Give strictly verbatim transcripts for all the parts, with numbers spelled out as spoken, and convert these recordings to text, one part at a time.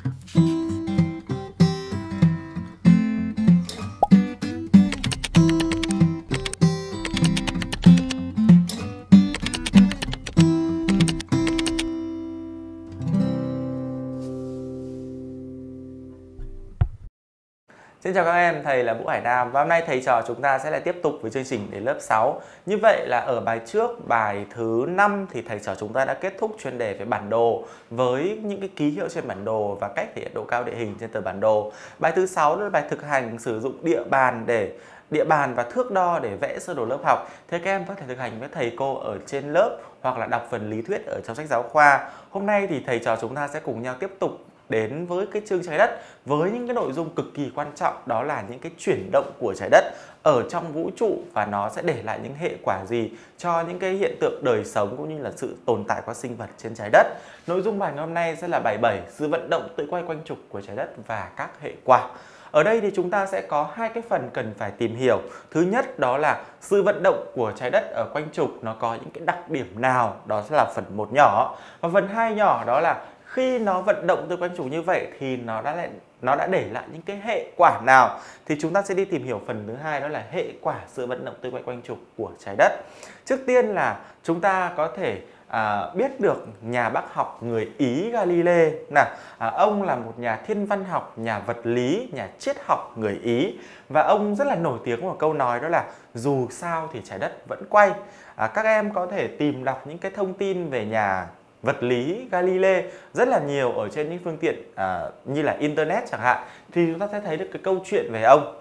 Xin chào các em, thầy là Vũ Hải Nam và hôm nay thầy trò chúng ta sẽ lại tiếp tục với chương trình đến lớp sáu. Như vậy là ở bài trước, bài thứ năm thì thầy trò chúng ta đã kết thúc chuyên đề về bản đồ với những cái ký hiệu trên bản đồ và cách thể hiện độ cao địa hình trên tờ bản đồ. Bài thứ sáu là bài thực hành sử dụng địa bàn để địa bàn và thước đo để vẽ sơ đồ lớp học. Thế các em có thể thực hành với thầy cô ở trên lớp hoặc là đọc phần lý thuyết ở trong sách giáo khoa. Hôm nay thì thầy trò chúng ta sẽ cùng nhau tiếp tục đến với cái chương trái đất với những cái nội dung cực kỳ quan trọng, đó là những cái chuyển động của trái đất ở trong vũ trụ và nó sẽ để lại những hệ quả gì cho những cái hiện tượng đời sống cũng như là sự tồn tại của sinh vật trên trái đất. Nội dung bài ngày hôm nay sẽ là bài bảy, sự vận động tự quay quanh trục của trái đất và các hệ quả. Ở đây thì chúng ta sẽ có hai cái phần cần phải tìm hiểu. Thứ nhất đó là sự vận động của trái đất ở quanh trục nó có những cái đặc điểm nào, đó sẽ là phần một nhỏ. Và phần hai nhỏ đó là khi nó vận động từ quanh trục như vậy thì nó đã lại nó đã để lại những cái hệ quả nào, thì chúng ta sẽ đi tìm hiểu phần thứ hai, đó là hệ quả sự vận động từ quanh quanh trục của trái đất. Trước tiên là chúng ta có thể à, biết được nhà bác học người Ý Galilei nào, à, ông là một nhà thiên văn học, nhà vật lý, nhà triết học người Ý và ông rất là nổi tiếng một câu nói, đó là dù sao thì trái đất vẫn quay. À, các em có thể tìm đọc những cái thông tin về nhà vật lý Galilei rất là nhiều ở trên những phương tiện à, như là internet chẳng hạn, thì chúng ta sẽ thấy được cái câu chuyện về ông.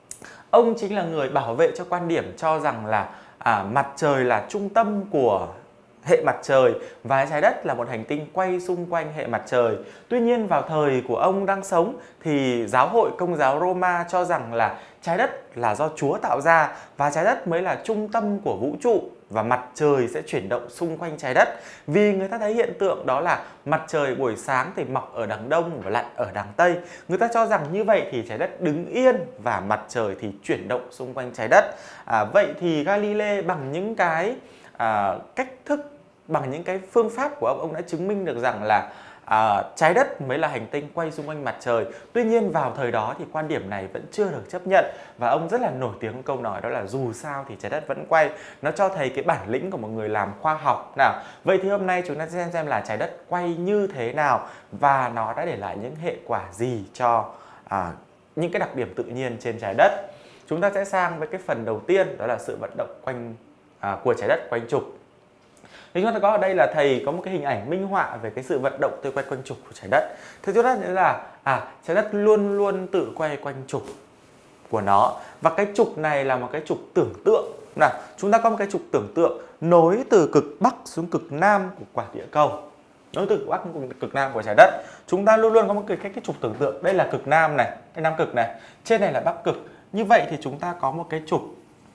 Ông chính là người bảo vệ cho quan điểm cho rằng là à, mặt trời là trung tâm của hệ mặt trời và trái đất là một hành tinh quay xung quanh hệ mặt trời. Tuy nhiên vào thời của ông đang sống thì giáo hội Công giáo Roma cho rằng là trái đất là do Chúa tạo ra và trái đất mới là trung tâm của vũ trụ và mặt trời sẽ chuyển động xung quanh trái đất. Vì người ta thấy hiện tượng đó là mặt trời buổi sáng thì mọc ở đằng đông và lặn ở đằng tây. Người ta cho rằng như vậy thì trái đất đứng yên và mặt trời thì chuyển động xung quanh trái đất. À, vậy thì Galilei bằng những cái à, cách thức, bằng những cái phương pháp của ông, ông đã chứng minh được rằng là à, trái đất mới là hành tinh quay xung quanh mặt trời. Tuy nhiên vào thời đó thì quan điểm này vẫn chưa được chấp nhận và ông rất là nổi tiếng câu nói, đó là dù sao thì trái đất vẫn quay. Nó cho thấy cái bản lĩnh của một người làm khoa học nào. Vậy thì hôm nay chúng ta sẽ xem xem là trái đất quay như thế nào và nó đã để lại những hệ quả gì cho à, những cái đặc điểm tự nhiên trên trái đất. Chúng ta sẽ sang với cái phần đầu tiên, đó là sự vận động quanh à, của trái đất quanh trục. Thì chúng ta có ở đây là thầy có một cái hình ảnh minh họa về cái sự vận động tự quay quanh trục của trái đất. Thì chúng ta thấy là à, trái đất luôn luôn tự quay quanh trục của nó. Và cái trục này là một cái trục tưởng tượng. Nào, chúng ta có một cái trục tưởng tượng nối từ cực Bắc xuống cực Nam của quả địa cầu. Nối từ cực Bắc xuống cực Nam của trái đất. Chúng ta luôn luôn có một cái, cái, cái trục tưởng tượng. Đây là cực Nam này, cái Nam cực này. Trên này là Bắc cực. Như vậy thì chúng ta có một cái trục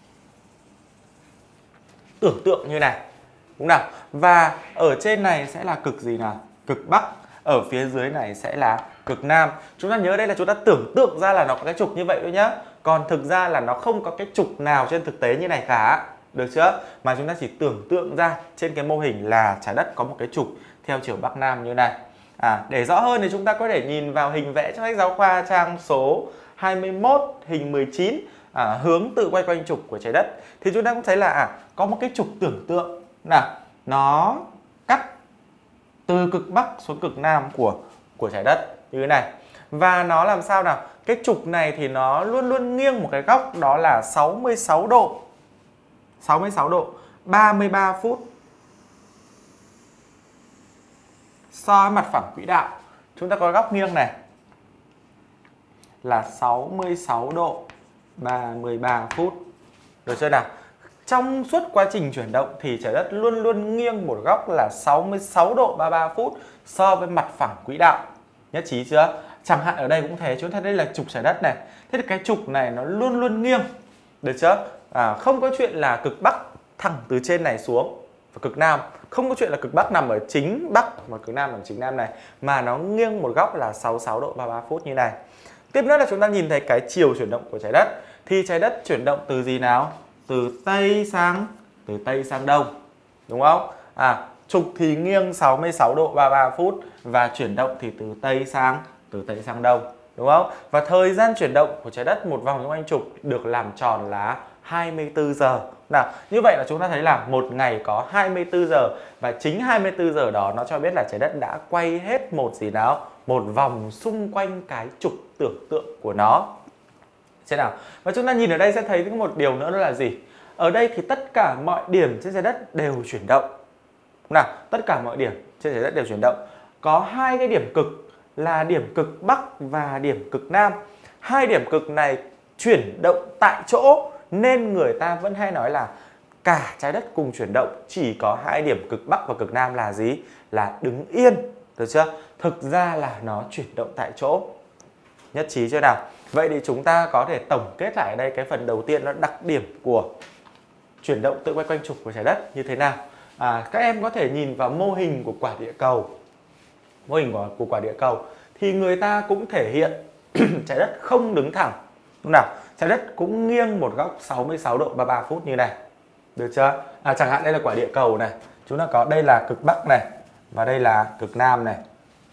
tưởng tượng như này. Đúng nào? Và ở trên này sẽ là cực gì nào? Cực Bắc. Ở phía dưới này sẽ là cực Nam. Chúng ta nhớ đây là chúng ta tưởng tượng ra là nó có cái trục như vậy thôi nhá. Còn thực ra là nó không có cái trục nào trên thực tế như này cả. Được chưa? Mà chúng ta chỉ tưởng tượng ra trên cái mô hình là trái đất có một cái trục theo chiều Bắc Nam như này. À, để rõ hơn thì chúng ta có thể nhìn vào hình vẽ trong sách giáo khoa trang số hai mươi mốt, hình mười chín, à, hướng tự quay quanh trục của trái đất. Thì chúng ta cũng thấy là à, có một cái trục tưởng tượng. Nào, nó cắt từ cực Bắc xuống cực Nam của của trái đất như thế này. Và nó làm sao nào? Cái trục này thì nó luôn luôn nghiêng một cái góc, đó là sáu mươi sáu độ. sáu mươi sáu độ, ba mươi ba phút so với mặt phẳng quỹ đạo. Chúng ta có góc nghiêng này là sáu mươi sáu độ, ba mươi ba phút. Được chưa nào? Trong suốt quá trình chuyển động thì trái đất luôn luôn nghiêng một góc là sáu mươi sáu độ ba mươi ba phút so với mặt phẳng quỹ đạo. Nhất trí chưa? Chẳng hạn ở đây cũng thế, chúng ta đây là trục trái đất này. Thế thì cái trục này nó luôn luôn nghiêng. Được chưa? À, không có chuyện là cực Bắc thẳng từ trên này xuống và cực Nam. Không có chuyện là cực Bắc nằm ở chính Bắc và cực Nam nằm chính Nam này. Mà nó nghiêng một góc là sáu mươi sáu độ ba mươi ba phút như này. Tiếp nữa là chúng ta nhìn thấy cái chiều chuyển động của trái đất. Thì trái đất chuyển động từ gì nào? Từ Tây sang từ Tây sang Đông. Đúng không? À, trục thì nghiêng sáu mươi sáu độ ba mươi ba phút và chuyển động thì từ Tây sang từ Tây sang Đông, đúng không? Và thời gian chuyển động của trái đất một vòng xung quanh trục được làm tròn là hai mươi tư giờ. Nào, như vậy là chúng ta thấy là một ngày có hai mươi tư giờ, và chính hai mươi tư giờ đó nó cho biết là trái đất đã quay hết một gì nào? Một vòng xung quanh cái trục tưởng tượng của nó. Thế nào? Và chúng ta nhìn ở đây sẽ thấy một điều nữa đó là gì? Ở đây thì tất cả mọi điểm trên trái đất đều chuyển động. Nào, tất cả mọi điểm trên trái đất đều chuyển động. Có hai cái điểm cực là điểm cực Bắc và điểm cực Nam. Hai điểm cực này chuyển động tại chỗ nên người ta vẫn hay nói là cả trái đất cùng chuyển động, chỉ có hai điểm cực Bắc và cực Nam là gì? Là đứng yên, được chưa? Thực ra là nó chuyển động tại chỗ. Nhất trí chưa nào? Vậy thì chúng ta có thể tổng kết lại ở đây cái phần đầu tiên, nó đặc điểm của chuyển động tự quay quanh trục của trái đất như thế nào. À, các em có thể nhìn vào mô hình của quả địa cầu. Mô hình của, của quả địa cầu thì người ta cũng thể hiện trái đất không đứng thẳng. Đúng nào? Trái đất cũng nghiêng một góc sáu mươi sáu độ ba mươi ba phút như này. Được chưa? À, chẳng hạn đây là quả địa cầu này. Chúng ta có đây là cực Bắc này và đây là cực Nam này.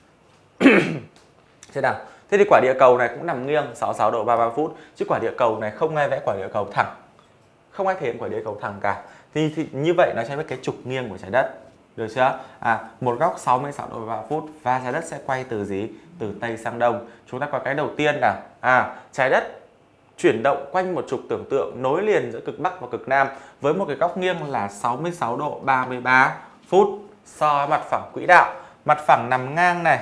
Thế nào? Thế thì quả địa cầu này cũng nằm nghiêng sáu mươi sáu độ ba mươi ba phút, chứ quả địa cầu này không ai vẽ quả địa cầu thẳng. Không ai thể hiện quả địa cầu thẳng cả. Thì, thì như vậy nó sẽ biết cái trục nghiêng của trái đất. Được chưa? À, một góc sáu mươi sáu độ ba mươi ba phút và trái đất sẽ quay từ gì? Từ Tây sang Đông. Chúng ta có cái đầu tiên là à, trái đất chuyển động quanh một trục tưởng tượng nối liền giữa cực Bắc và cực Nam với một cái góc nghiêng là sáu mươi sáu độ ba mươi ba phút so với mặt phẳng quỹ đạo. Mặt phẳng nằm ngang này.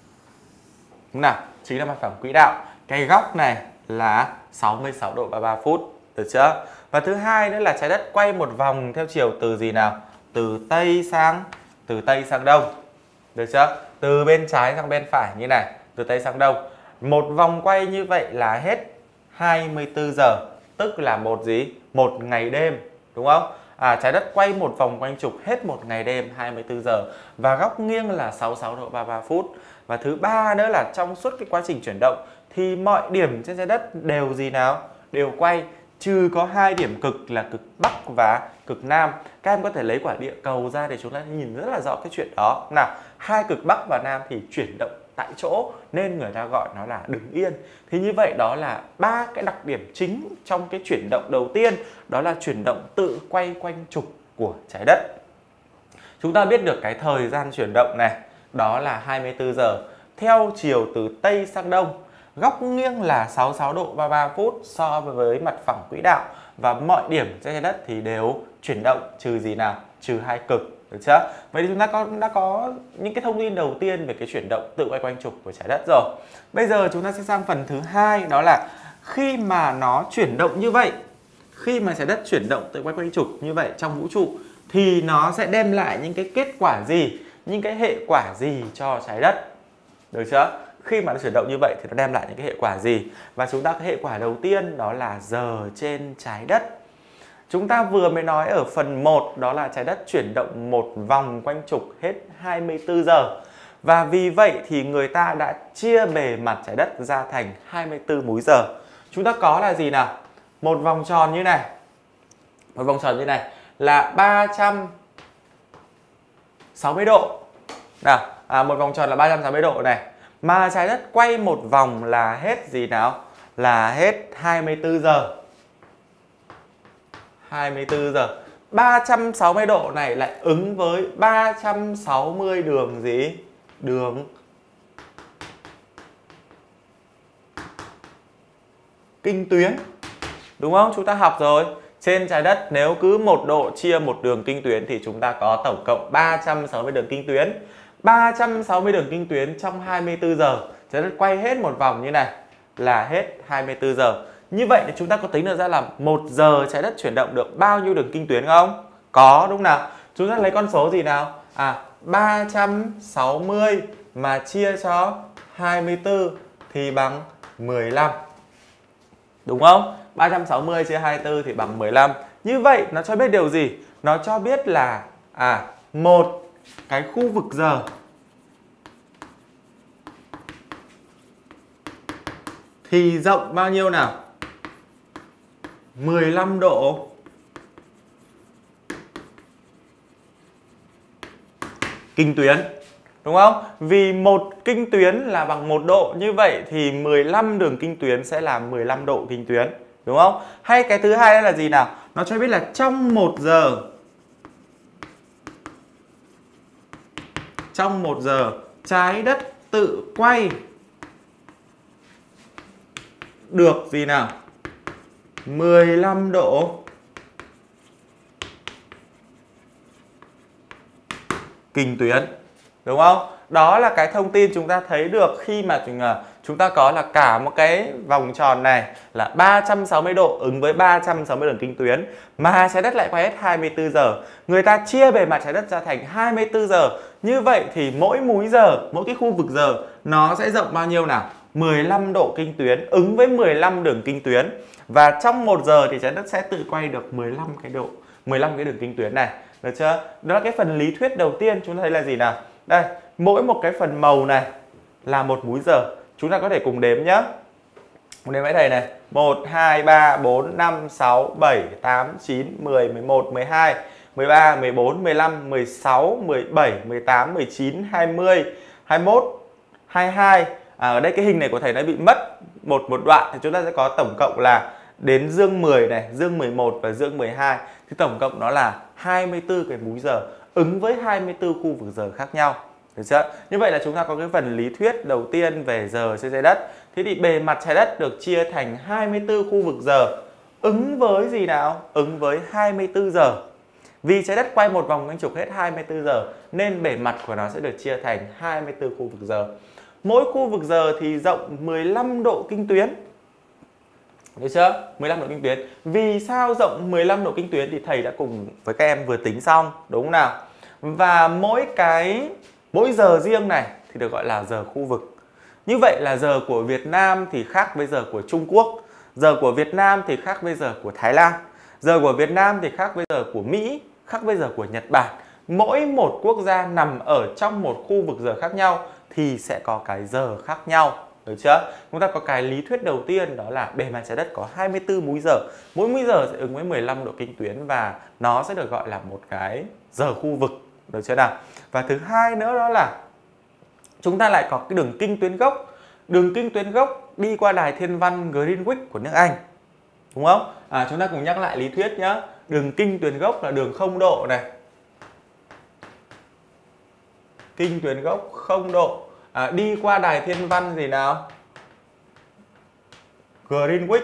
Đúng nào? Chính là mặt phẳng quỹ đạo. Cái góc này là sáu mươi sáu độ ba mươi ba phút. Được chưa? Và thứ hai nữa là trái đất quay một vòng theo chiều từ gì nào? Từ Tây sang từ Tây sang Đông. Được chưa? Từ bên trái sang bên phải như này, từ Tây sang Đông. Một vòng quay như vậy là hết hai mươi tư giờ, tức là một gì? Một ngày đêm, đúng không? À, trái đất quay một vòng quanh trục hết một ngày đêm hai mươi tư giờ và góc nghiêng là sáu mươi sáu độ ba mươi ba phút. Và thứ ba nữa là trong suốt cái quá trình chuyển động thì mọi điểm trên trái đất đều gì nào? Đều quay, trừ có hai điểm cực là cực Bắc và cực Nam. Các em có thể lấy quả địa cầu ra để chúng ta nhìn rất là rõ cái chuyện đó. Nào, hai cực Bắc và Nam thì chuyển động tại chỗ nên người ta gọi nó là đứng yên. Thì như vậy đó là ba cái đặc điểm chính trong cái chuyển động đầu tiên, đó là chuyển động tự quay quanh trục của trái đất. Chúng ta biết được cái thời gian chuyển động này, đó là hai mươi tư giờ theo chiều từ Tây sang Đông. Góc nghiêng là sáu mươi sáu độ ba mươi ba phút so với mặt phẳng quỹ đạo, và mọi điểm trên trái đất thì đều chuyển động trừ gì nào? Trừ hai cực. Được chưa? Vậy thì chúng ta có, đã có những cái thông tin đầu tiên về cái chuyển động tự quay quanh trục của trái đất rồi. Bây giờ chúng ta sẽ sang phần thứ hai, đó là khi mà nó chuyển động như vậy, khi mà trái đất chuyển động tự quay quanh trục như vậy trong vũ trụ thì nó sẽ đem lại những cái kết quả gì, những cái hệ quả gì cho trái đất. Được chưa? Khi mà nó chuyển động như vậy thì nó đem lại những cái hệ quả gì? Và chúng ta có hệ quả đầu tiên đó là giờ trên trái đất. Chúng ta vừa mới nói ở phần một, đó là trái đất chuyển động một vòng quanh trục hết hai mươi tư giờ. Và vì vậy thì người ta đã chia bề mặt trái đất ra thành hai mươi tư múi giờ. Chúng ta có là gì nào? Một vòng tròn như này. Một vòng tròn như này là ba trăm sáu mươi độ. Nào, à, một vòng tròn là ba trăm sáu mươi độ này. Mà trái đất quay một vòng là hết gì nào? Là hết hai mươi tư giờ. hai mươi tư giờ. ba trăm sáu mươi độ này lại ứng với ba trăm sáu mươi đường gì? Đường kinh tuyến. Đúng không? Chúng ta học rồi. Trên trái đất nếu cứ một độ chia một đường kinh tuyến thì chúng ta có tổng cộng ba trăm sáu mươi đường kinh tuyến. ba trăm sáu mươi đường kinh tuyến trong hai mươi tư giờ. Trái đất quay hết một vòng như này là hết hai mươi tư giờ. Như vậy thì chúng ta có tính được ra là một giờ trái đất chuyển động được bao nhiêu đường kinh tuyến không? Có, đúng nào? Chúng ta lấy con số gì nào? À, ba trăm sáu mươi mà chia cho hai mươi tư thì bằng mười lăm. Đúng không? ba trăm sáu mươi chia hai mươi tư thì bằng mười lăm. Như vậy nó cho biết điều gì? Nó cho biết là à, một cái khu vực giờ thì rộng bao nhiêu nào? mười lăm độ kinh tuyến. đúng không? Vì một kinh tuyến là bằng một độ, như vậy thì mười lăm đường kinh tuyến sẽ là mười lăm độ kinh tuyến, đúng không? Hay cái thứ hai là gì nào? Nó cho biết là trong một giờ trong một giờ trái đất tự quay được gì nào? mười lăm độ kinh tuyến, đúng không? Đó là cái thông tin chúng ta thấy được khi mà chúng ta có là cả một cái vòng tròn này là ba trăm sáu mươi độ ứng với ba trăm sáu mươi đường kinh tuyến, mà trái đất lại quay hết hai mươi tư giờ. Người ta chia bề mặt trái đất ra thành hai mươi tư giờ. Như vậy thì mỗi múi giờ, mỗi cái khu vực giờ nó sẽ rộng bao nhiêu nào? mười lăm độ kinh tuyến ứng với mười lăm đường kinh tuyến. Và trong một giờ thì trái đất sẽ tự quay được mười lăm cái độ, mười lăm cái đường kinh tuyến này. Được chưa? Đó là cái phần lý thuyết đầu tiên. Chúng ta thấy là gì nào? Đây, mỗi một cái phần màu này là một múi giờ. Chúng ta có thể cùng đếm nhé. Cùng đếm với thầy này. một, hai, ba, bốn, năm, sáu, bảy, tám, chín, mười, mười một, mười hai, mười ba, mười bốn, mười lăm, mười sáu, mười bảy, mười tám, mười chín, hai mươi, hai mươi mốt, hai mươi hai. À, ở đây cái hình này của thầy nó bị mất một một đoạn thì chúng ta sẽ có tổng cộng là đến dương mười này, dương mười một và dương mười hai thì tổng cộng nó là hai mươi tư cái múi giờ ứng với hai mươi tư khu vực giờ khác nhau. Được chưa? Như vậy là chúng ta có cái phần lý thuyết đầu tiên về giờ trên trái đất. Thế thì bề mặt trái đất được chia thành hai mươi tư khu vực giờ ứng với gì nào? Ứng với hai mươi tư giờ. Vì trái đất quay một vòng quanh trục hết hai mươi tư giờ nên bề mặt của nó sẽ được chia thành hai mươi tư khu vực giờ. Mỗi khu vực giờ thì rộng mười lăm độ kinh tuyến. Được chưa? mười lăm độ kinh tuyến. Vì sao rộng mười lăm độ kinh tuyến thì thầy đã cùng với các em vừa tính xong, đúng không nào? Và mỗi cái mỗi giờ riêng này thì được gọi là giờ khu vực. Như vậy là giờ của Việt Nam thì khác với giờ của Trung Quốc, giờ của Việt Nam thì khác với giờ của Thái Lan, giờ của Việt Nam thì khác với giờ của Mỹ, khác với giờ của Nhật Bản. Mỗi một quốc gia nằm ở trong một khu vực giờ khác nhau thì sẽ có cái giờ khác nhau. Được chưa? Chúng ta có cái lý thuyết đầu tiên đó là bề mặt trái đất có hai mươi tư múi giờ. Mỗi múi giờ sẽ ứng với mười lăm độ kinh tuyến và nó sẽ được gọi là một cái giờ khu vực. Được chưa nào? Và thứ hai nữa đó là chúng ta lại có cái đường kinh tuyến gốc. Đường kinh tuyến gốc đi qua đài thiên văn Greenwich của nước Anh. Đúng không? À, chúng ta cùng nhắc lại lý thuyết nhé. Đường kinh tuyến gốc là đường không độ này. Kinh tuyến gốc không độ. À, đi qua đài thiên văn gì nào? Greenwich,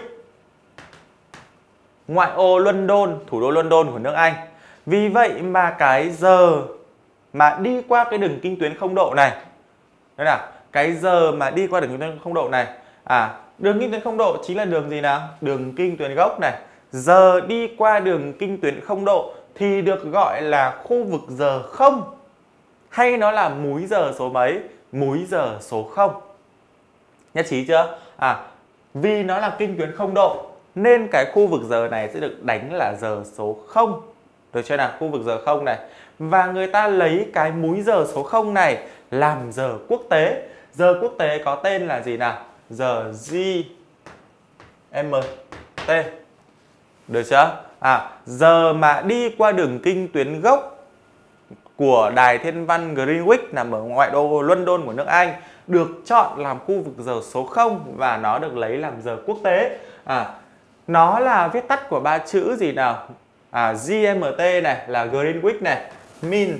ngoại ô London, thủ đô London của nước Anh. Vì vậy mà cái giờ mà đi qua cái đường kinh tuyến không độ này, đấy nào, cái giờ mà đi qua đường kinh tuyến không độ này, à, đường kinh tuyến không độ chính là đường gì nào? Đường kinh tuyến gốc này. Giờ đi qua đường kinh tuyến không độ thì được gọi là khu vực giờ không, hay nó là múi giờ số mấy? Múi giờ số không. Nhất trí chưa? À, vì nó là kinh tuyến không độ nên cái khu vực giờ này sẽ được đánh là giờ số không. Được chưa nào? Khu vực giờ không này. Và người ta lấy cái múi giờ số không này làm giờ quốc tế. Giờ quốc tế có tên là gì nào? Giờ giê em tê. Được chưa? À, giờ mà đi qua đường kinh tuyến gốc của đài thiên văn Greenwich nằm ở ngoại đô London của nước Anh được chọn làm khu vực giờ số không và nó được lấy làm giờ quốc tế. À, nó là viết tắt của ba chữ gì nào? À, giê em tê này là Greenwich này, Mean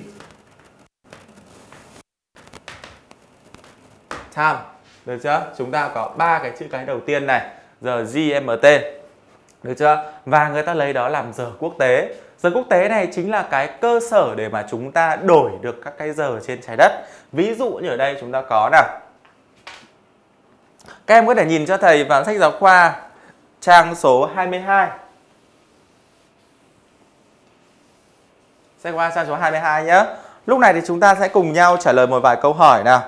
Time. Được chưa? Chúng ta có ba cái chữ cái đầu tiên này, giờ giê em tê. Được chưa? Và người ta lấy đó làm giờ quốc tế. Giờ quốc tế này chính là cái cơ sở để mà chúng ta đổi được các cái giờ trên trái đất. Ví dụ như ở đây chúng ta có nào. Các em có thể nhìn cho thầy vào sách giáo khoa trang số hai mươi hai. Sách giáo khoa trang số hai mươi hai nhé. Lúc này thì chúng ta sẽ cùng nhau trả lời một vài câu hỏi nào.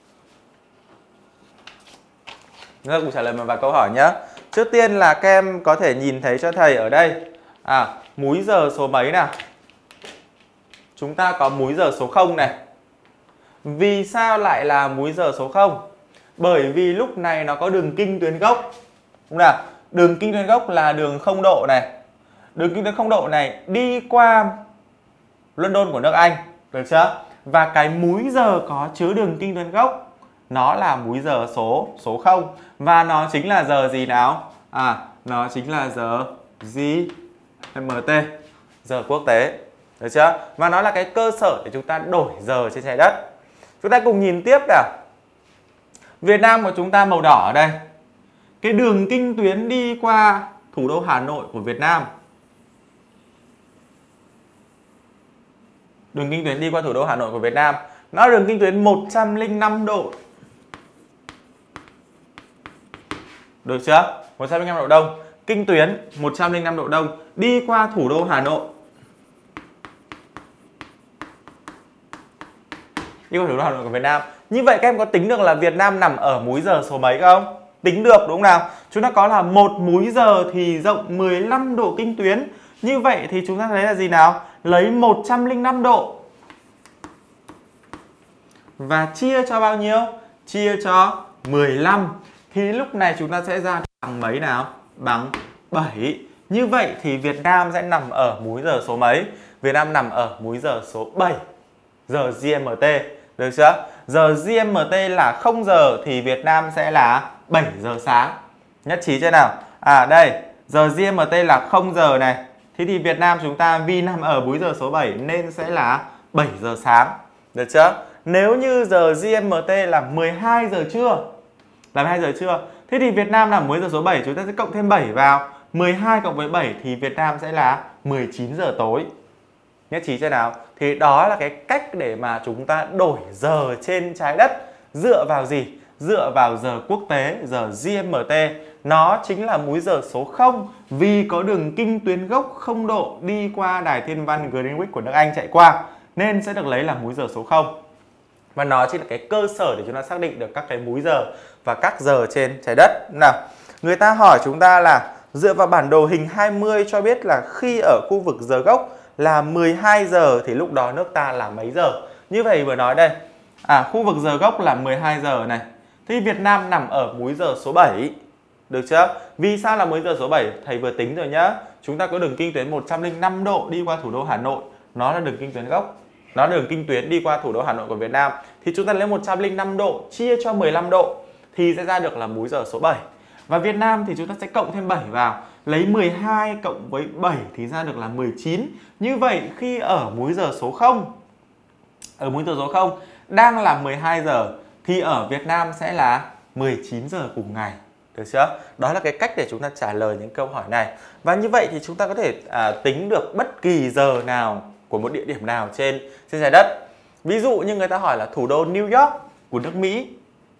Chúng ta cùng trả lời một vài câu hỏi nhé. Trước tiên là các em có thể nhìn thấy cho thầy ở đây. À, múi giờ số mấy nào? Chúng ta có múi giờ số không này. Vì sao lại là múi giờ số không? Bởi vì lúc này nó có đường kinh tuyến gốc. Đúng nào? Đường kinh tuyến gốc là đường không độ này. Đường kinh tuyến không độ này đi qua London của nước Anh. Được chưa? và cái múi giờ có chứa đường kinh tuyến gốc nó là múi giờ số số không, và nó chính là giờ gì nào? À, nó chính là giờ giê em tê, giờ quốc tế. Được chưa? Và nó là cái cơ sở để chúng ta đổi giờ trên trái đất. Chúng ta cùng nhìn tiếp nào. Việt Nam của chúng ta màu đỏ ở đây. Cái đường kinh tuyến đi qua thủ đô Hà Nội của Việt Nam. Đường kinh tuyến đi qua thủ đô Hà Nội của Việt Nam, nó là đường kinh tuyến một trăm lẻ năm độ. Được chưa? một trăm lẻ năm độ đông. Kinh tuyến một trăm lẻ năm độ đông đi qua thủ đô Hà Nội. Đi qua thủ đô Hà Nội của Việt Nam. Như vậy các em có tính được là Việt Nam nằm ở múi giờ số mấy không? Tính được đúng không nào? Chúng ta có là một múi giờ thì rộng mười lăm độ kinh tuyến. Như vậy thì chúng ta thấy là gì nào? Lấy một trăm lẻ năm độ và chia cho bao nhiêu? Chia cho mười lăm. Thì lúc này chúng ta sẽ ra bằng mấy nào? Bằng bảy. Như vậy thì Việt Nam sẽ nằm ở múi giờ số mấy? Việt Nam nằm ở múi giờ số bảy, giờ giê em tê. Được chưa? Giờ giê em tê là không giờ thì Việt Nam sẽ là bảy giờ sáng. Nhất trí chưa nào? À đây, giờ giê em tê là không giờ này. Thế thì Việt Nam chúng ta vì nằm ở múi giờ số bảy nên sẽ là bảy giờ sáng. Được chưa? Nếu như giờ giê em tê là mười hai giờ trưa, là mười hai giờ trưa, thế thì Việt Nam nằm múi giờ số bảy, chúng ta sẽ cộng thêm bảy vào. mười hai cộng với bảy thì Việt Nam sẽ là mười chín giờ tối. Nhất trí chưa nào? Thì đó là cái cách để mà chúng ta đổi giờ trên trái đất. Dựa vào gì? Dựa vào giờ quốc tế, giờ giê em tê. Nó chính là múi giờ số không vì có đường kinh tuyến gốc không độ đi qua đài thiên văn Greenwich của nước Anh chạy qua, nên sẽ được lấy là múi giờ số không. Và nó chính là cái cơ sở để chúng ta xác định được các cái múi giờ và các giờ trên trái đất. Nào, người ta hỏi chúng ta là dựa vào bản đồ hình hai mươi cho biết là khi ở khu vực giờ gốc là mười hai giờ thì lúc đó nước ta là mấy giờ? Như vậy vừa nói đây. À, khu vực giờ gốc là mười hai giờ này. Thì Việt Nam nằm ở múi giờ số bảy. Được chưa? Vì sao là múi giờ số bảy? Thầy vừa tính rồi nhá. Chúng ta có đường kinh tuyến một trăm lẻ năm độ đi qua thủ đô Hà Nội. Nó là đường kinh tuyến gốc. Nó là đường kinh tuyến đi qua thủ đô Hà Nội của Việt Nam. Thì chúng ta lấy một trăm lẻ năm độ chia cho mười lăm độ thì sẽ ra được là múi giờ số bảy. Và Việt Nam thì chúng ta sẽ cộng thêm bảy vào. Lấy mười hai cộng với bảy thì ra được là mười chín. Như vậy khi ở múi giờ số không, ở múi giờ số không đang là mười hai giờ thì ở Việt Nam sẽ là mười chín giờ cùng ngày. Được chưa? Đó là cái cách để chúng ta trả lời những câu hỏi này. Và như vậy thì chúng ta có thể à, tính được bất kỳ giờ nào của một địa điểm nào trên trên trái đất. Ví dụ như người ta hỏi là thủ đô New York của nước Mỹ.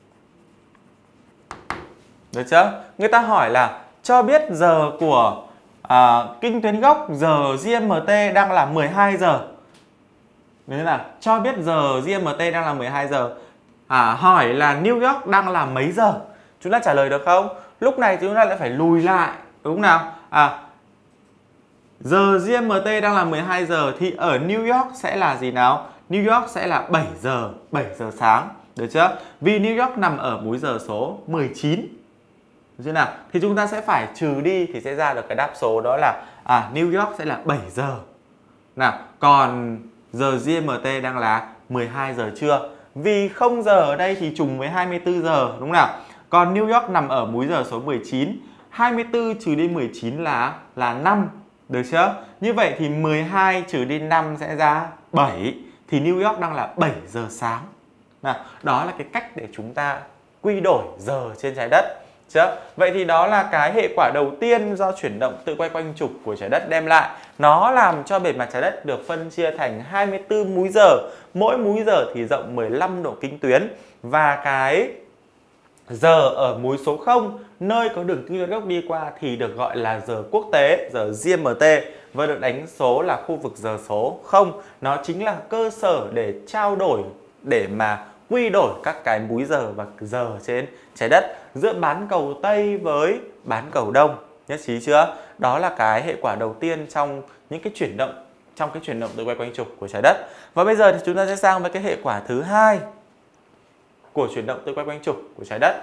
Được chưa? Người ta hỏi là cho biết giờ của à, kinh tuyến gốc, giờ giê em tê đang là mười hai giờ. Đấy là cho biết giờ giê em tê đang là mười hai giờ. À, hỏi là New York đang là mấy giờ? Chúng ta trả lời được không? Lúc này chúng ta lại phải lùi lại, đúng không nào? À, giờ giê em tê đang là mười hai giờ thì ở New York sẽ là gì nào? New York sẽ là bảy giờ, bảy giờ sáng. Được chưa? Vì New York nằm ở múi giờ số mười chín. Được chưa nào? Thì chúng ta sẽ phải trừ đi thì sẽ ra được cái đáp số đó là à, New York sẽ là bảy giờ. Nào, còn giờ giê em tê đang là mười hai giờ trưa. Vì không giờ ở đây thì trùng với hai mươi tư giờ, đúng không nào? Còn New York nằm ở múi giờ số mười chín. hai mươi tư trừ đi mười chín là là năm. Được chưa? Như vậy thì mười hai trừ đi năm sẽ ra bảy. Thì New York đang là bảy giờ sáng. Nào, đó là cái cách để chúng ta quy đổi giờ trên trái đất. Chưa? Vậy thì đó là cái hệ quả đầu tiên do chuyển động tự quay quanh trục của trái đất đem lại. Nó làm cho bề mặt trái đất được phân chia thành hai mươi tư múi giờ. Mỗi múi giờ thì rộng mười lăm độ kinh tuyến. Và cái giờ ở múi số không, nơi có đường kinh tuyến gốc đi qua thì được gọi là giờ quốc tế, giờ giê em tê, và được đánh số là khu vực giờ số không. Nó chính là cơ sở để trao đổi, để mà quy đổi các cái múi giờ và giờ trên trái đất giữa bán cầu Tây với bán cầu Đông. Nhất trí chưa? Đó là cái hệ quả đầu tiên trong những cái chuyển động, trong cái chuyển động tự quay quanh trục của trái đất. Và bây giờ thì chúng ta sẽ sang với cái hệ quả thứ hai của chuyển động tự quay quanh trục của trái đất.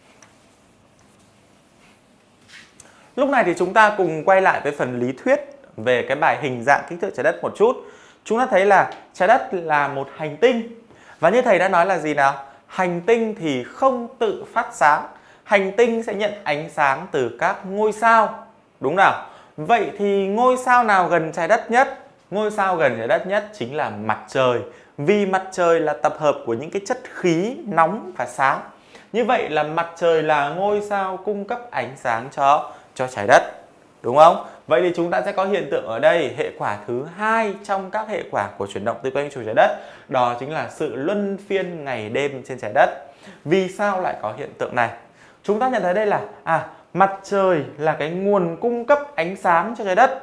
Lúc này thì chúng ta cùng quay lại với phần lý thuyết về cái bài hình dạng kích thước trái đất một chút. Chúng ta thấy là trái đất là một hành tinh. Và như thầy đã nói là gì nào? Hành tinh thì không tự phát sáng. Hành tinh sẽ nhận ánh sáng từ các ngôi sao. Đúng nào? Vậy thì ngôi sao nào gần trái đất nhất? Ngôi sao gần trái đất nhất chính là mặt trời. Vì mặt trời là tập hợp của những cái chất khí nóng và sáng. Như vậy là mặt trời là ngôi sao cung cấp ánh sáng cho cho trái đất. Đúng không? Vậy thì chúng ta sẽ có hiện tượng ở đây, hệ quả thứ hai trong các hệ quả của chuyển động xoay quanh trục trái đất, đó chính là sự luân phiên ngày đêm trên trái đất. Vì sao lại có hiện tượng này? Chúng ta nhận thấy đây là à mặt trời là cái nguồn cung cấp ánh sáng cho trái đất.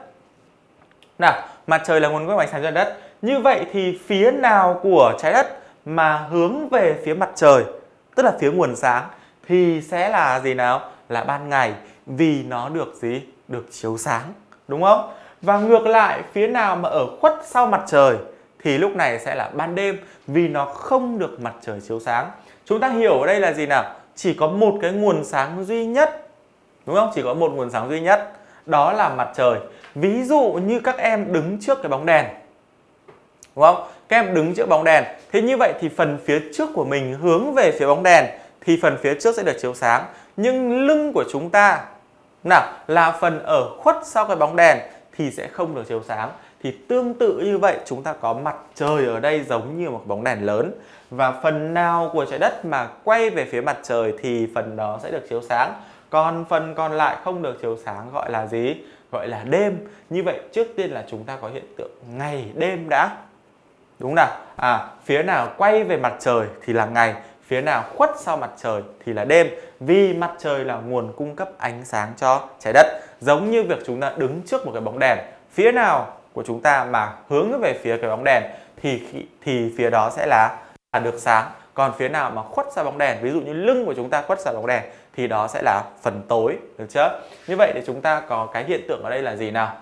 Nào, mặt trời là nguồn cung cấp ánh sáng cho trái đất. Như vậy thì phía nào của trái đất mà hướng về phía mặt trời, tức là phía nguồn sáng, thì sẽ là gì nào? Là ban ngày, vì nó được gì? Được chiếu sáng, đúng không? Và ngược lại, phía nào mà ở khuất sau mặt trời thì lúc này sẽ là ban đêm, vì nó không được mặt trời chiếu sáng. Chúng ta hiểu ở đây là gì nào? Chỉ có một cái nguồn sáng duy nhất, đúng không? Chỉ có một nguồn sáng duy nhất, đó là mặt trời. Ví dụ như các em đứng trước cái bóng đèn, đúng không? Các em đứng trước bóng đèn, thế như vậy thì phần phía trước của mình hướng về phía bóng đèn thì phần phía trước sẽ được chiếu sáng. Nhưng lưng của chúng ta nào là phần ở khuất sau cái bóng đèn thì sẽ không được chiếu sáng. Thì tương tự như vậy, chúng ta có mặt trời ở đây giống như một bóng đèn lớn. Và phần nào của trái đất mà quay về phía mặt trời thì phần đó sẽ được chiếu sáng. Còn phần còn lại không được chiếu sáng gọi là gì? Gọi là đêm. Như vậy trước tiên là chúng ta có hiện tượng ngày đêm đã. Đúng nào? À, phía nào quay về mặt trời thì là ngày, phía nào khuất sau mặt trời thì là đêm. Vì mặt trời là nguồn cung cấp ánh sáng cho trái đất. Giống như việc chúng ta đứng trước một cái bóng đèn, phía nào của chúng ta mà hướng về phía cái bóng đèn thì thì phía đó sẽ là, là được sáng. Còn phía nào mà khuất sau bóng đèn, ví dụ như lưng của chúng ta khuất sau bóng đèn thì đó sẽ là phần tối, được chưa? Như vậy thì chúng ta có cái hiện tượng ở đây là gì nào?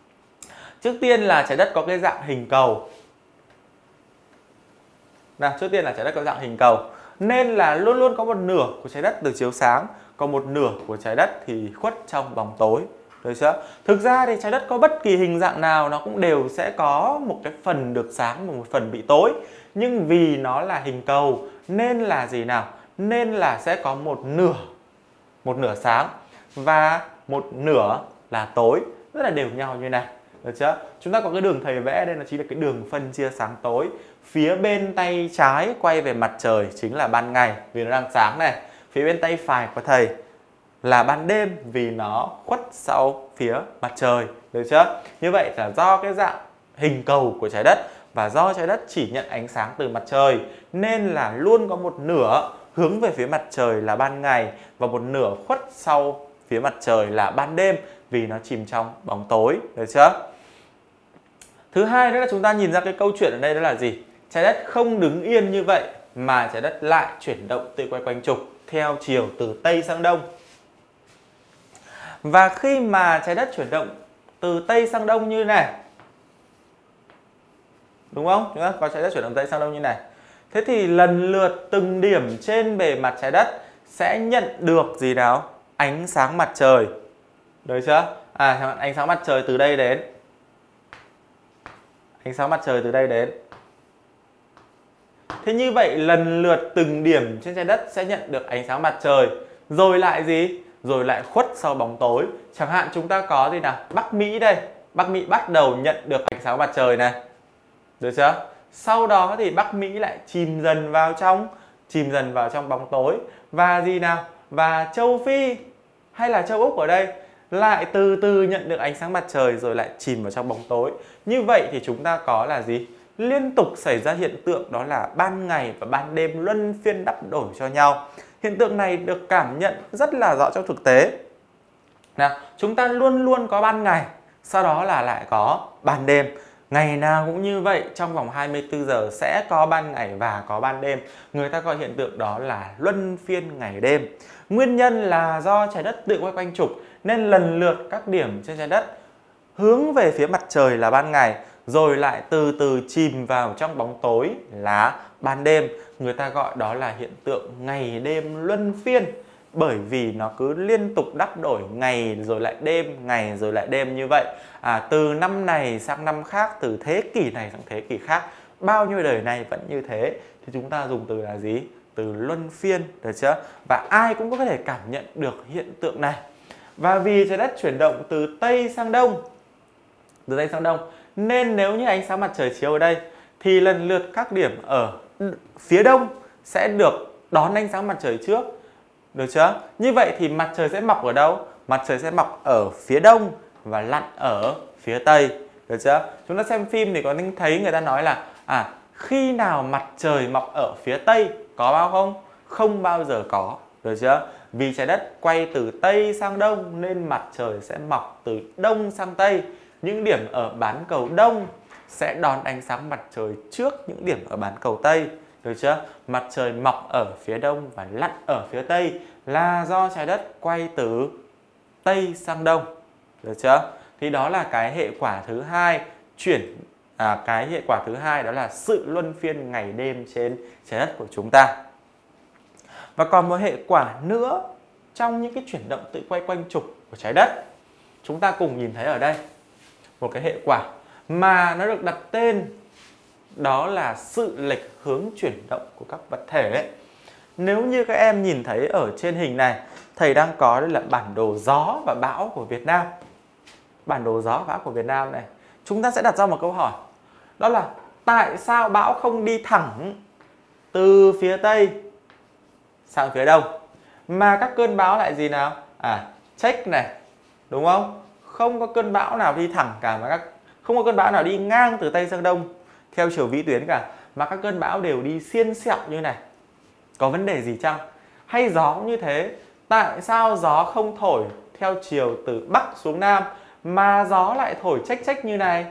Trước tiên là trái đất có cái dạng hình cầu. Nào, trước tiên là trái đất có dạng hình cầu, nên là luôn luôn có một nửa của trái đất được chiếu sáng, còn một nửa của trái đất thì khuất trong bóng tối, được chưa? Thực ra thì trái đất có bất kỳ hình dạng nào nó cũng đều sẽ có một cái phần được sáng và một phần bị tối. Nhưng vì nó là hình cầu nên là gì nào? Nên là sẽ có một nửa, một nửa sáng và một nửa là tối, rất là đều nhau như này. Được chưa? Chúng ta có cái đường thầy vẽ đây, nó chính là cái đường phân chia sáng tối. Phía bên tay trái quay về mặt trời chính là ban ngày vì nó đang sáng này. Phía bên tay phải của thầy là ban đêm vì nó khuất sau phía mặt trời. Được chưa? Như vậy là do cái dạng hình cầu của trái đất và do trái đất chỉ nhận ánh sáng từ mặt trời nên là luôn có một nửa hướng về phía mặt trời là ban ngày và một nửa khuất sau phía mặt trời là ban đêm vì nó chìm trong bóng tối. Được chưa? Thứ hai nữa là chúng ta nhìn ra cái câu chuyện ở đây đó là gì? Trái đất không đứng yên như vậy mà trái đất lại chuyển động tự quay quanh trục theo chiều từ Tây sang Đông. Và khi mà trái đất chuyển động từ Tây sang Đông như này, đúng không? Chúng ta có trái đất chuyển động Tây sang Đông như này. Thế thì lần lượt từng điểm trên bề mặt trái đất sẽ nhận được gì nào? Ánh sáng mặt trời. Được chưa? À, ánh sáng mặt trời từ đây đến. Ánh sáng mặt trời từ đây đến. Thế như vậy lần lượt từng điểm trên trái đất sẽ nhận được ánh sáng mặt trời. Rồi lại gì? Rồi lại khuất sau bóng tối. Chẳng hạn chúng ta có gì nào? Bắc Mỹ đây. Bắc Mỹ bắt đầu nhận được ánh sáng mặt trời này. Được chưa? Sau đó thì Bắc Mỹ lại chìm dần vào trong chìm dần vào trong bóng tối. Và gì nào? Và châu Phi hay là châu Úc ở đây lại từ từ nhận được ánh sáng mặt trời rồi lại chìm vào trong bóng tối. Như vậy thì chúng ta có là gì? Liên tục xảy ra hiện tượng đó là ban ngày và ban đêm luân phiên đắp đổi cho nhau. Hiện tượng này được cảm nhận rất là rõ trong thực tế. Nào, chúng ta luôn luôn có ban ngày, sau đó là lại có ban đêm. Ngày nào cũng như vậy, trong vòng hai mươi tư giờ sẽ có ban ngày và có ban đêm. Người ta gọi hiện tượng đó là luân phiên ngày đêm. Nguyên nhân là do trái đất tự quay quanh trục nên lần lượt các điểm trên trái đất hướng về phía mặt trời là ban ngày, rồi lại từ từ chìm vào trong bóng tối là ban đêm. Người ta gọi đó là hiện tượng ngày đêm luân phiên. Bởi vì nó cứ liên tục đắp đổi ngày rồi lại đêm, ngày rồi lại đêm như vậy. À, từ năm này sang năm khác, từ thế kỷ này sang thế kỷ khác, bao nhiêu đời này vẫn như thế. Thì chúng ta dùng từ là gì? Từ luân phiên, được chưa? Và ai cũng có thể cảm nhận được hiện tượng này. Và vì trái đất chuyển động từ Tây sang Đông, từ Tây sang Đông, nên nếu như ánh sáng mặt trời chiếu ở đây thì lần lượt các điểm ở phía Đông sẽ được đón ánh sáng mặt trời trước. Được chưa? Như vậy thì mặt trời sẽ mọc ở đâu? Mặt trời sẽ mọc ở phía Đông và lặn ở phía Tây. Được chưa? Chúng ta xem phim thì có thấy người ta nói là à, khi nào mặt trời mọc ở phía Tây có bao không? Không bao giờ có. Được chưa? Vì trái đất quay từ Tây sang Đông nên mặt trời sẽ mọc từ Đông sang Tây. Những điểm ở bán cầu Đông sẽ đón ánh sáng mặt trời trước những điểm ở bán cầu Tây. Được chưa? Mặt trời mọc ở phía Đông và lặn ở phía Tây là do trái đất quay từ Tây sang Đông. Được chưa? Thì đó là cái hệ quả thứ hai, chuyển à, cái hệ quả thứ hai đó là sự luân phiên ngày đêm trên trái đất của chúng ta. Và còn một hệ quả nữa trong những cái chuyển động tự quay quanh trục của trái đất, chúng ta cùng nhìn thấy ở đây một cái hệ quả mà nó được đặt tên đó là sự lệch hướng chuyển động của các vật thể ấy. Nếu như các em nhìn thấy ở trên hình này, thầy đang có đây là bản đồ gió và bão của Việt Nam. Bản đồ gió và bão của Việt Nam này, chúng ta sẽ đặt ra một câu hỏi, đó là tại sao bão không đi thẳng từ phía Tây sang phía Đông, mà các cơn bão lại gì nào? À, check này, đúng không? Không có cơn bão nào đi thẳng cả, mà các không có cơn bão nào đi ngang từ Tây sang Đông theo chiều vĩ tuyến cả, mà các cơn bão đều đi xiên xẹo như này. Có vấn đề gì chăng? Hay gió cũng như thế, tại sao gió không thổi theo chiều từ Bắc xuống Nam mà gió lại thổi chếch chếch như này?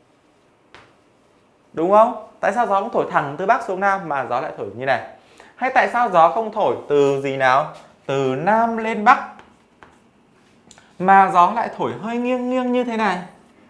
Đúng không? Tại sao gió không thổi thẳng từ Bắc xuống Nam mà gió lại thổi như này? Hay tại sao gió không thổi từ gì nào? Từ Nam lên Bắc mà gió lại thổi hơi nghiêng nghiêng như thế này?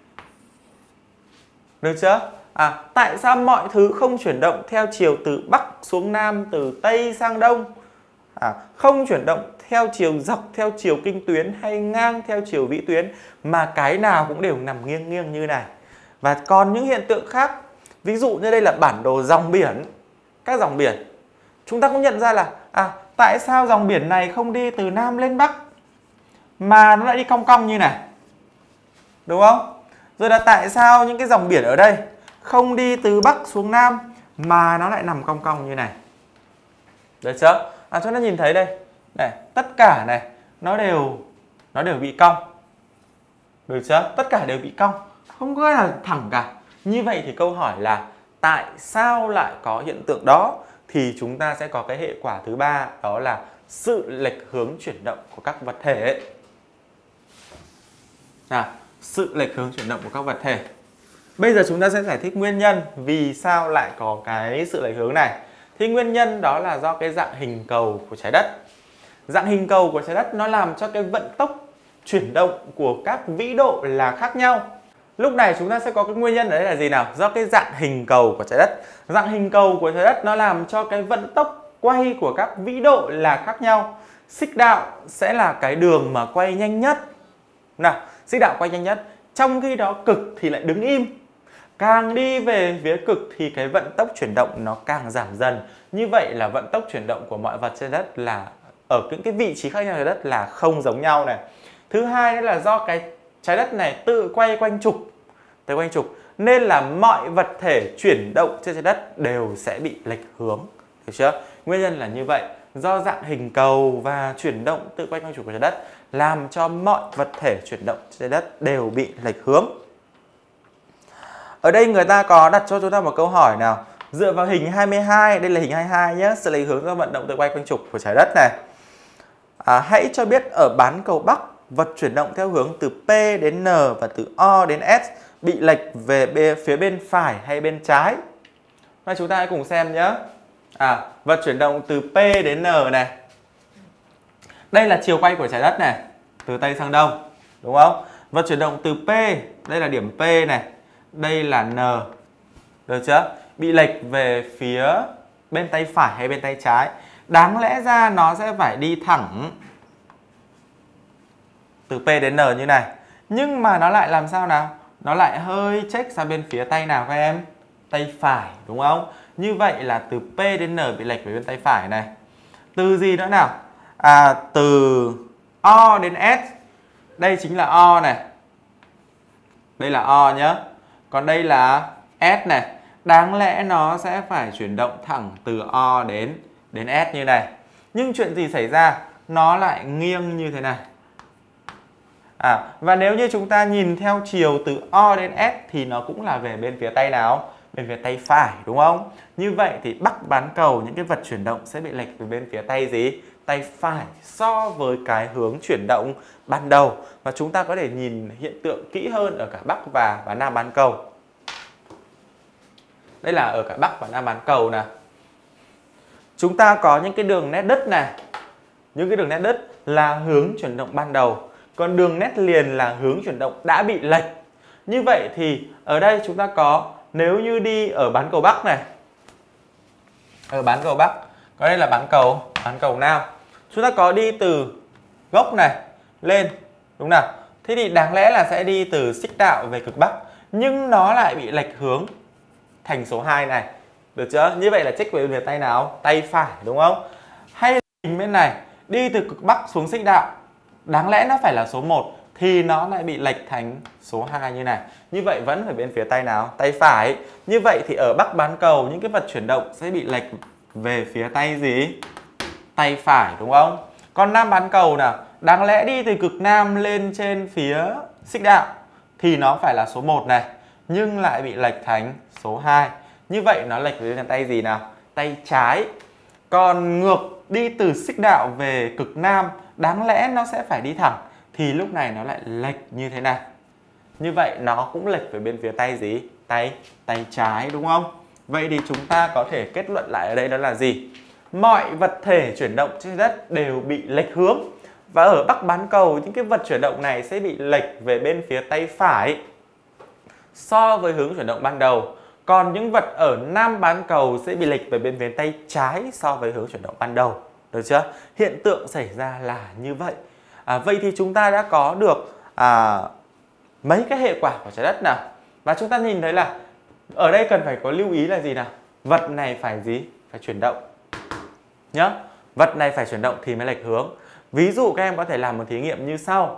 Được chưa? À, tại sao mọi thứ không chuyển động theo chiều từ Bắc xuống Nam, từ Tây sang Đông? À, không chuyển động theo chiều dọc, theo chiều kinh tuyến hay ngang theo chiều vĩ tuyến, mà cái nào cũng đều nằm nghiêng nghiêng như này. Và còn những hiện tượng khác, ví dụ như đây là bản đồ dòng biển, các dòng biển. Chúng ta cũng nhận ra là à, tại sao dòng biển này không đi từ Nam lên Bắc mà nó lại đi cong cong như này? Đúng không? Rồi là tại sao những cái dòng biển ở đây không đi từ Bắc xuống Nam mà nó lại nằm cong cong như này? Được chưa? À, chúng ta nhìn thấy đây, này, tất cả này nó đều nó đều bị cong. Được chưa? Tất cả đều bị cong, không có cái nào thẳng cả. Như vậy thì câu hỏi là tại sao lại có hiện tượng đó? Thì chúng ta sẽ có cái hệ quả thứ ba, đó là sự lệch hướng chuyển động của các vật thể. À, sự lệch hướng chuyển động của các vật thể. Bây giờ chúng ta sẽ giải thích nguyên nhân vì sao lại có cái sự lệch hướng này. Thì nguyên nhân đó là do cái dạng hình cầu của trái đất. Dạng hình cầu của trái đất nó làm cho cái vận tốc chuyển động của các vĩ độ là khác nhau. Lúc này chúng ta sẽ có cái nguyên nhân ở đây là gì nào? Do cái dạng hình cầu của trái đất. Dạng hình cầu của trái đất nó làm cho cái vận tốc quay của các vĩ độ là khác nhau. Xích đạo sẽ là cái đường mà quay nhanh nhất. Nào, xích đạo quay nhanh nhất. Trong khi đó cực thì lại đứng im. Càng đi về phía cực thì cái vận tốc chuyển động nó càng giảm dần. Như vậy là vận tốc chuyển động của mọi vật trên đất là ở những cái vị trí khác nhau trên đất là không giống nhau này. Thứ hai nữa là do cái trái đất này tự quay quanh trục, tự quanh trục nên là mọi vật thể chuyển động trên trái đất đều sẽ bị lệch hướng. Được chưa? Nguyên nhân là như vậy, do dạng hình cầu và chuyển động tự quay quanh trục của trái đất làm cho mọi vật thể chuyển động trên trái đất đều bị lệch hướng. Ở đây người ta có đặt cho chúng ta một câu hỏi nào. Dựa vào hình hai mươi hai, đây là hình hai mươi hai nhé, sự lệch hướng do vận động tự quay quanh trục của trái đất này. À, hãy cho biết ở bán cầu Bắc, vật chuyển động theo hướng từ P đến N và từ O đến S bị lệch về phía bên phải hay bên trái. Và chúng ta hãy cùng xem nhé. À, vật chuyển động từ P đến N này. Đây là chiều quay của trái đất này, từ Tây sang Đông, đúng không? Vật chuyển động từ P, đây là điểm P này, đây là N. Được chưa? Bị lệch về phía bên tay phải hay bên tay trái. Đáng lẽ ra nó sẽ phải đi thẳng từ P đến N như này. Nhưng mà nó lại làm sao nào? Nó lại hơi chếch sang bên phía tay nào các em? Tay phải, đúng không? Như vậy là từ P đến N bị lệch về bên tay phải này. Từ gì nữa nào? À, từ O đến S. Đây chính là O này. Đây là O nhá. Còn đây là S này. Đáng lẽ nó sẽ phải chuyển động thẳng từ O đến đến S như này. Nhưng chuyện gì xảy ra? Nó lại nghiêng như thế này. À, và nếu như chúng ta nhìn theo chiều từ O đến S thì nó cũng là về bên phía tay nào? Bên phía tay phải, đúng không? Như vậy thì bắc bán cầu những cái vật chuyển động sẽ bị lệch về bên phía tay gì? Tay phải so với cái hướng chuyển động ban đầu. Và chúng ta có thể nhìn hiện tượng kỹ hơn ở cả bắc và, và nam bán cầu. Đây là ở cả bắc và nam bán cầu nè. Chúng ta có những cái đường nét đứt này. Những cái đường nét đứt là hướng chuyển động ban đầu. Còn đường nét liền là hướng chuyển động đã bị lệch. Như vậy thì ở đây chúng ta có, nếu như đi ở bán cầu bắc này, ở bán cầu bắc, có đây là bán cầu bán cầu nam, chúng ta có đi từ gốc này lên, đúng nào? Thế thì đáng lẽ là sẽ đi từ xích đạo về cực bắc, nhưng nó lại bị lệch hướng thành số hai này, được chưa? Như vậy là check về tay nào? Tay phải, đúng không? Hay là bên này đi từ cực bắc xuống xích đạo, đáng lẽ nó phải là số một thì nó lại bị lệch thành số hai như này. Như vậy vẫn phải bên phía tay nào? Tay phải. Như vậy thì ở bắc bán cầu những cái vật chuyển động sẽ bị lệch về phía tay gì? Tay phải, đúng không? Còn nam bán cầu nào? Đáng lẽ đi từ cực nam lên trên phía xích đạo thì nó phải là số một này, nhưng lại bị lệch thành số hai. Như vậy nó lệch về bên tay gì nào? Tay trái. Còn ngược đi từ xích đạo về cực nam, đáng lẽ nó sẽ phải đi thẳng, thì lúc này nó lại lệch như thế này. Như vậy nó cũng lệch về bên phía tay gì? Tay tay trái, đúng không? Vậy thì chúng ta có thể kết luận lại ở đây đó là gì? Mọi vật thể chuyển động trên đất đều bị lệch hướng. Và ở bắc bán cầu những cái vật chuyển động này sẽ bị lệch về bên phía tay phải so với hướng chuyển động ban đầu. Còn những vật ở nam bán cầu sẽ bị lệch về bên phía tay trái so với hướng chuyển động ban đầu. Được chưa? Hiện tượng xảy ra là như vậy. À, vậy thì chúng ta đã có được à, mấy cái hệ quả của trái đất nào. Và chúng ta nhìn thấy là ở đây cần phải có lưu ý là gì nào? Vật này phải gì? Phải chuyển động. Nhá. Vật này phải chuyển động thì mới lệch hướng. Ví dụ các em có thể làm một thí nghiệm như sau.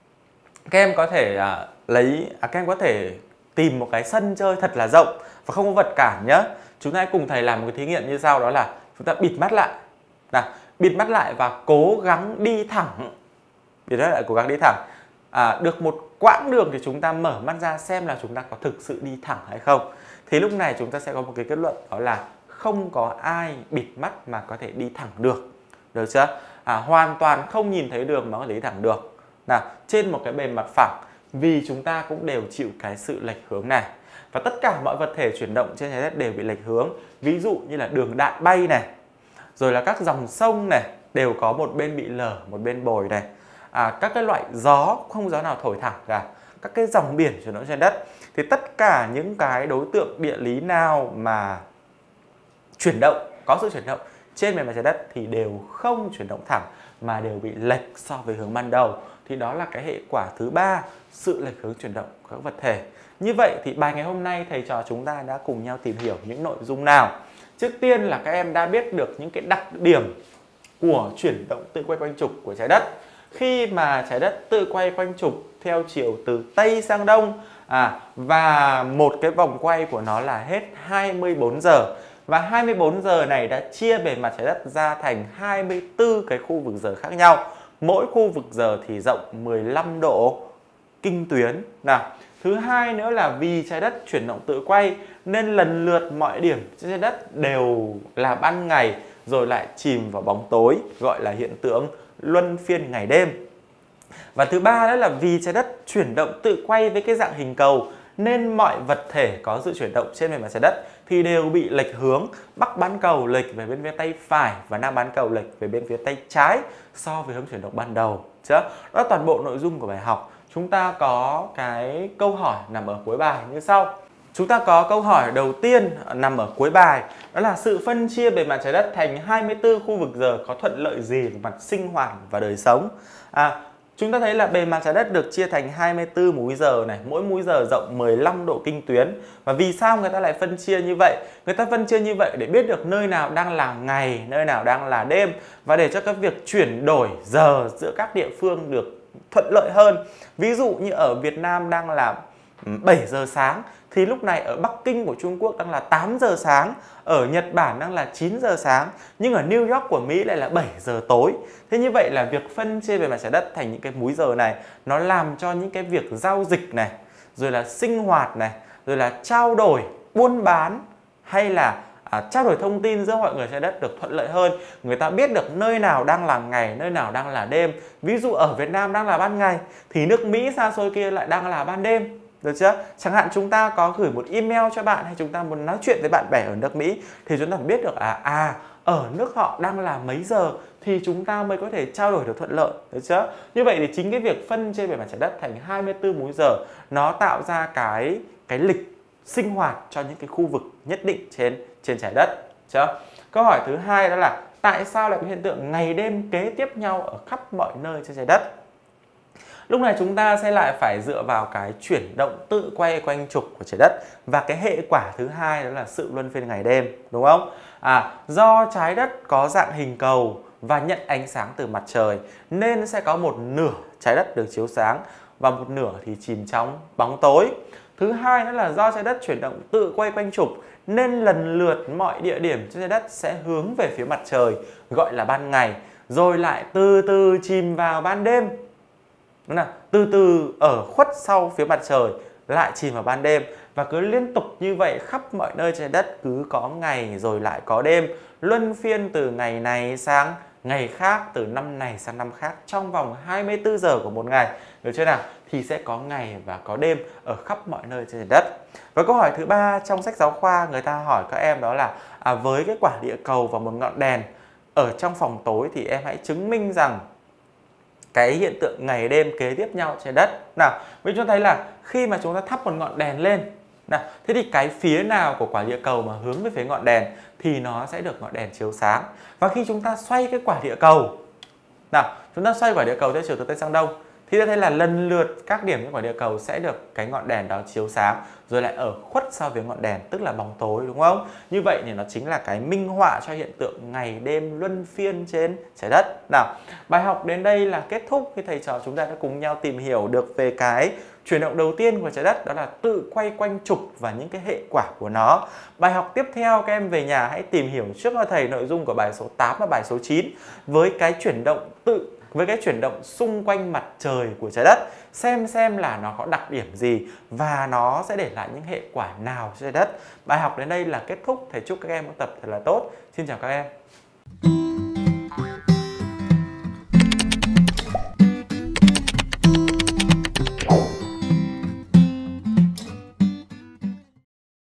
Các em có thể à, lấy à, các em có thể tìm một cái sân chơi thật là rộng và không có vật cản nhá. Chúng ta hãy cùng thầy làm một cái thí nghiệm như sau, đó là chúng ta bịt mắt lại. Nào, bịt mắt lại và cố gắng đi thẳng. Bịt mắt lại cố gắng đi thẳng. À, được một quãng đường thì chúng ta mở mắt ra xem là chúng ta có thực sự đi thẳng hay không. Thì lúc này chúng ta sẽ có một cái kết luận, đó là không có ai bịt mắt mà có thể đi thẳng được. Được chưa? À, hoàn toàn không nhìn thấy đường mà có thể đi thẳng được. Nào, trên một cái bề mặt phẳng, vì chúng ta cũng đều chịu cái sự lệch hướng này. Và tất cả mọi vật thể chuyển động trên trái đất đều bị lệch hướng. Ví dụ như là đường đạn bay này, rồi là các dòng sông này đều có một bên bị lở, một bên bồi này. À, các cái loại gió, không gió nào thổi thẳng cả. Các cái dòng biển chuyển động trên đất. Thì tất cả những cái đối tượng địa lý nào mà chuyển động, có sự chuyển động trên bề mặt trái đất thì đều không chuyển động thẳng mà đều bị lệch so với hướng ban đầu. Thì đó là cái hệ quả thứ ba, sự lệch hướng chuyển động của các vật thể. Như vậy thì bài ngày hôm nay thầy trò chúng ta đã cùng nhau tìm hiểu những nội dung nào. Trước tiên là các em đã biết được những cái đặc điểm của chuyển động tự quay quanh trục của trái đất. Khi mà trái đất tự quay quanh trục theo chiều từ Tây sang Đông, à, và một cái vòng quay của nó là hết hai mươi bốn giờ. Và hai mươi bốn giờ này đã chia bề mặt trái đất ra thành hai mươi tư cái khu vực giờ khác nhau. Mỗi khu vực giờ thì rộng mười lăm độ kinh tuyến. Nào, thứ hai nữa là vì trái đất chuyển động tự quay nên lần lượt mọi điểm trên trái đất đều là ban ngày rồi lại chìm vào bóng tối, gọi là hiện tượng luân phiên ngày đêm. Và thứ ba đó là vì trái đất chuyển động tự quay với cái dạng hình cầu nên mọi vật thể có sự chuyển động trên bề mặt trái đất thì đều bị lệch hướng. Bắc bán cầu lệch về bên phía tay phải và nam bán cầu lệch về bên phía tay trái so với hướng chuyển động ban đầu. Chứ? Đó là toàn bộ nội dung của bài học. Chúng ta có cái câu hỏi nằm ở cuối bài như sau. Chúng ta có câu hỏi đầu tiên nằm ở cuối bài, đó là sự phân chia bề mặt trái đất thành hai mươi tư khu vực giờ có thuận lợi gì về mặt sinh hoạt và đời sống. À, chúng ta thấy là bề mặt trái đất được chia thành hai mươi tư múi giờ này, mỗi múi giờ rộng mười lăm độ kinh tuyến. Và vì sao người ta lại phân chia như vậy? Người ta phân chia như vậy để biết được nơi nào đang là ngày, nơi nào đang là đêm, và để cho các việc chuyển đổi giờ giữa các địa phương được thuận lợi hơn. Ví dụ như ở Việt Nam đang là bảy giờ sáng, thì lúc này ở Bắc Kinh của Trung Quốc đang là tám giờ sáng, ở Nhật Bản đang là chín giờ sáng, nhưng ở New York của Mỹ lại là bảy giờ tối. Thế như vậy là việc phân chia bề mặt trái đất thành những cái múi giờ này, nó làm cho những cái việc giao dịch này, rồi là sinh hoạt này, rồi là trao đổi, buôn bán, hay là à, trao đổi thông tin giữa mọi người trái đất được thuận lợi hơn. Người ta biết được nơi nào đang là ngày, nơi nào đang là đêm. Ví dụ ở Việt Nam đang là ban ngày, thì nước Mỹ xa xôi kia lại đang là ban đêm. Được chưa? Chẳng hạn chúng ta có gửi một email cho bạn, hay chúng ta muốn nói chuyện với bạn bè ở nước Mỹ, thì chúng ta phải biết được à, à ở nước họ đang là mấy giờ thì chúng ta mới có thể trao đổi được thuận lợi. Được chưa? Như vậy thì chính cái việc phân chia bề mặt trái đất thành hai mươi tư múi giờ, nó tạo ra cái cái lịch sinh hoạt cho những cái khu vực nhất định trên trên trái đất. Chưa? Câu hỏi thứ hai đó là tại sao lại có hiện tượng ngày đêm kế tiếp nhau ở khắp mọi nơi trên trái đất? Lúc này chúng ta sẽ lại phải dựa vào cái chuyển động tự quay quanh trục của trái đất, và cái hệ quả thứ hai đó là sự luân phiên ngày đêm, đúng không? À, do trái đất có dạng hình cầu và nhận ánh sáng từ mặt trời, nên sẽ có một nửa trái đất được chiếu sáng và một nửa thì chìm trong bóng tối. Thứ hai đó là do trái đất chuyển động tự quay quanh trục, nên lần lượt mọi địa điểm trên trái đất sẽ hướng về phía mặt trời, gọi là ban ngày, rồi lại từ từ chìm vào ban đêm. Đúng nào? Từ từ ở khuất sau phía mặt trời, lại chìm vào ban đêm, và cứ liên tục như vậy khắp mọi nơi trên đất, cứ có ngày rồi lại có đêm, luân phiên từ ngày này sang ngày khác, từ năm này sang năm khác, trong vòng hai mươi tư giờ của một ngày. Được chưa nào? Thì sẽ có ngày và có đêm ở khắp mọi nơi trên đất. Và câu hỏi thứ ba trong sách giáo khoa, người ta hỏi các em đó là à, với cái quả địa cầu và một ngọn đèn ở trong phòng tối, thì em hãy chứng minh rằng cái hiện tượng ngày đêm kế tiếp nhau trên đất. Nào, mình cho thấy là khi mà chúng ta thắp một ngọn đèn lên, nào, thế thì cái phía nào của quả địa cầu mà hướng về phía ngọn đèn thì nó sẽ được ngọn đèn chiếu sáng. Và khi chúng ta xoay cái quả địa cầu, nào, chúng ta xoay quả địa cầu theo chiều từ Tây sang Đông, thì ta thấy là lần lượt các điểm trên quả địa cầu sẽ được cái ngọn đèn đó chiếu sáng, rồi lại ở khuất sau phía ngọn đèn, tức là bóng tối, đúng không? Như vậy thì nó chính là cái minh họa cho hiện tượng ngày đêm luân phiên trên trái đất. Nào, bài học đến đây là kết thúc, khi thầy trò chúng ta đã cùng nhau tìm hiểu được về cái chuyển động đầu tiên của trái đất, đó là tự quay quanh trục và những cái hệ quả của nó. Bài học tiếp theo các em về nhà hãy tìm hiểu trước cho thầy nội dung của bài số tám và bài số chín với cái chuyển động tự với cái chuyển động xung quanh mặt trời của trái đất, xem xem là nó có đặc điểm gì và nó sẽ để lại những hệ quả nào trên trái đất. Bài học đến đây là kết thúc. Thầy chúc các em học tập thật là tốt. Xin chào các em.